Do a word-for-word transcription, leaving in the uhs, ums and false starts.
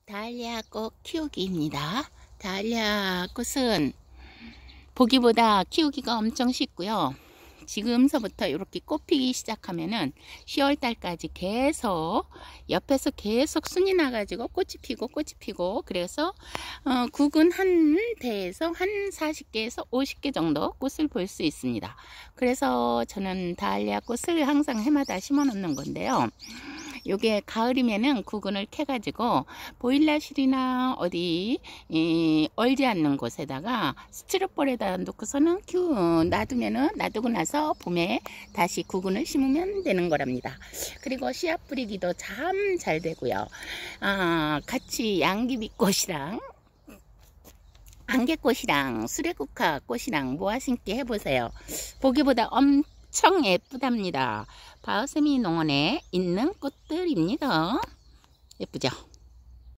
다알리아 꽃 키우기입니다. 다알리아 꽃은 보기보다 키우기가 엄청 쉽고요. 지금서부터 이렇게 꽃 피기 시작하면은 시월 달까지 계속 옆에서 계속 순이 나가지고 꽃이 피고 꽃이 피고, 그래서 어, 국은 한 대에서 한 사십 개에서 오십 개 정도 꽃을 볼 수 있습니다. 그래서 저는 다알리아 꽃을 항상 해마다 심어 놓는 건데요. 요게 가을이면은 구근을 캐 가지고 보일러실이나 어디 이, 얼지 않는 곳에다가 스티로폴에다 놓고서는 큐 놔두면은 놔두고 나서 봄에 다시 구근을 심으면 되는 거랍니다. 그리고 씨앗 뿌리기도 참 잘 되고요. 아, 같이 양귀비꽃이랑 안개꽃이랑 수레국화 꽃이랑 모아 심기 해보세요. 보기보다 엄청 예쁘답니다. 바흐세미 농원에 있는 꽃들입니다. 예쁘죠?